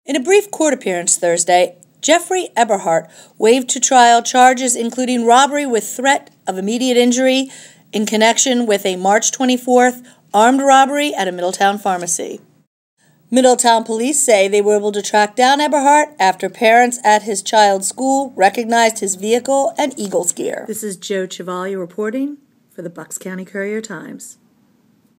In a brief court appearance Thursday, Jeffery Eberhart waived to trial charges including robbery with threat of immediate injury in connection with a March 24th armed robbery at a Middletown Pharmacy. Middletown police say they were able to track down Eberhart after parents at his child's school recognized his vehicle and Eagles gear. This is Ciavaglia reporting for the Bucks County Courier Times.